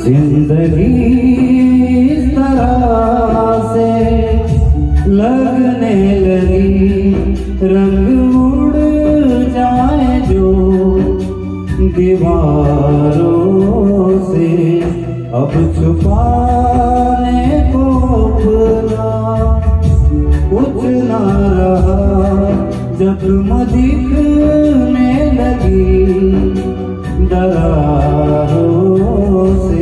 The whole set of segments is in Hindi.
जिंदगी इस तरह से लगने लगी, रंग उड़ जाए जो दीवारों से, अब छुपाने को अपना कुछ ना रहा, जख्म दिखने लगी दरारों से।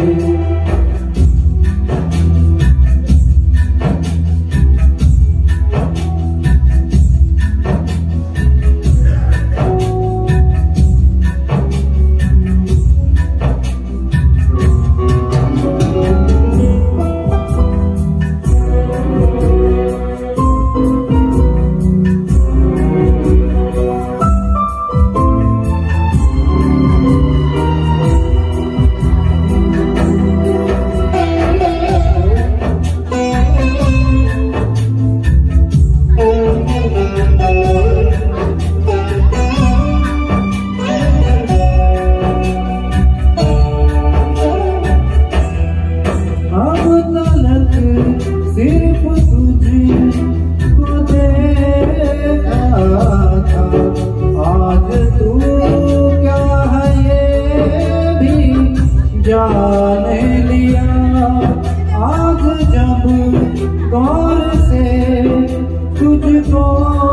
सिर्फ तुझको देखा था, आज तू क्या है ये भी जाने लिया। आज जब गौर से तुझको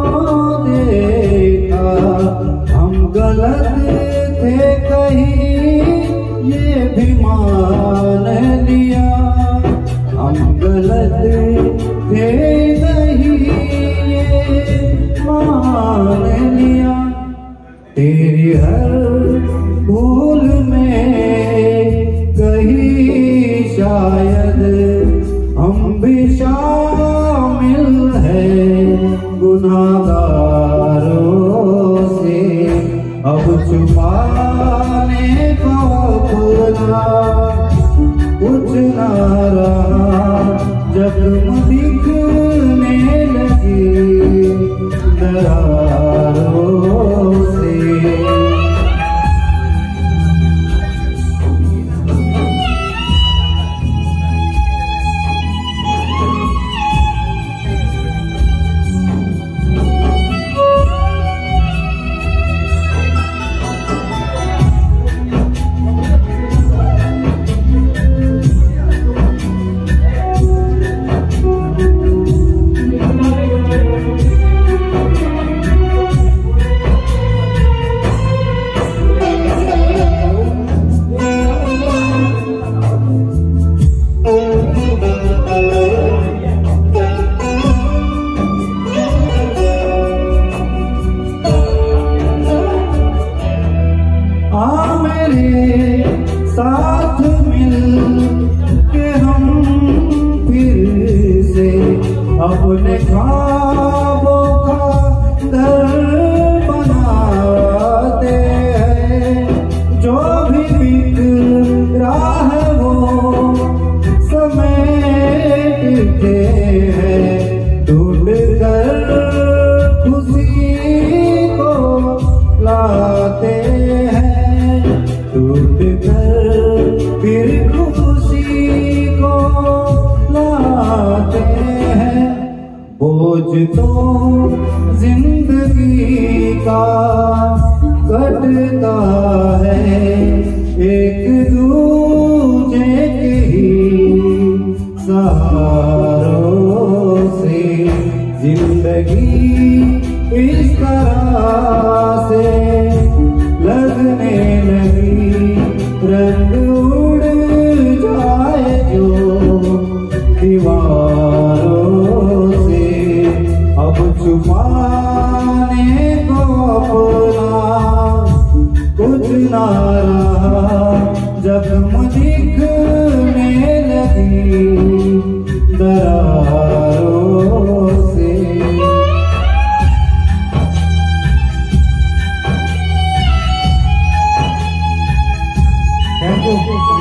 देखा, हम गलत थे कहीं ये भी मान लिया। हम गलत थे नहीं ये मान लिया। तेरी हर भूल में कहीं शायद हम भी शामिल हैं गुनाहगारों से। अब छुपाने को अपना कुछ ना रहा, जख्म दिखने लगे दरारों से। साथ मिल के हम फिर से अपने ख्वाबों का घर बनाते हैं। जो भी बिखरा है वो समेटते हैं, ढूंढ कर खुशी को लाते हैं। ढूंढ कर फिर खुशी को लाते हैं। बोझ तो जिंदगी का कटता है, एक दूजे के ही सहारों से। जिंदगी इस तरह से लगने लगी, रंग उड़ जाए जो दीवारों से। अब छुपाने को अपना कुछ ना रहा, जख्म दिखने लगी दरारों से। Thank you.